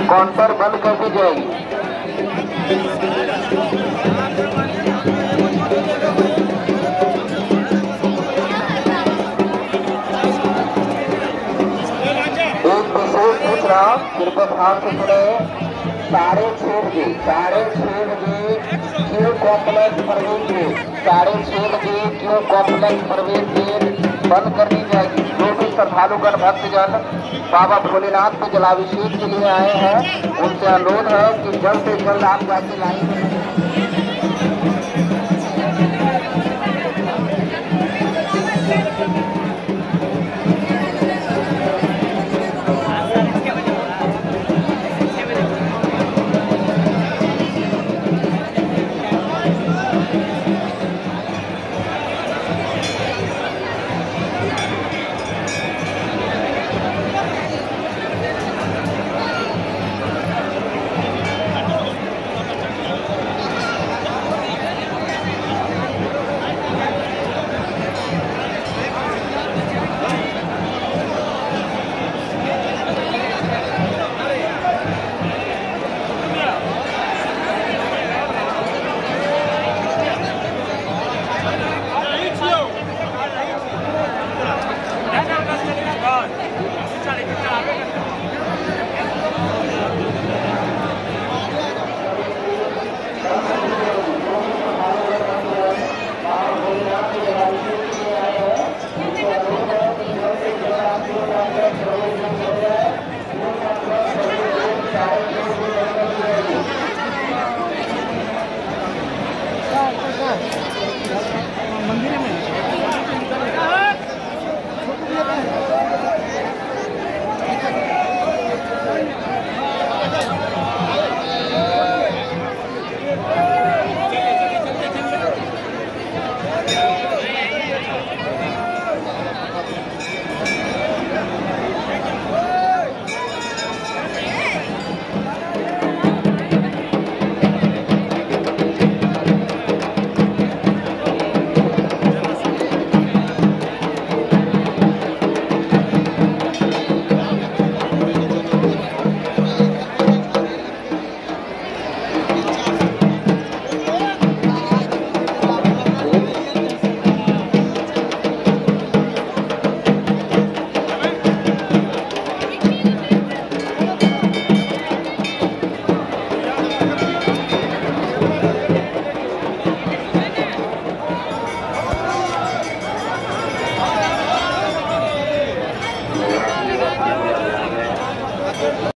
Counter बंद कर दी जाएगी। एक विशेष सूचना कृपया ध्यान से सुने। 6:30 बजे क्यू कॉम्प्लेक्स प्रवेश गेट 6:30 बजे क्यू कॉम्प्लेक्स प्रवेश गेट बंद कर दी जाएगी। जो भी श्रद्धालुगण भक्तजन बाबा भोलेनाथ के जलाभिषेक के लिए आए हैं उनसे अनुरोध है कि जल्द से जल्द आप जाके लाइन में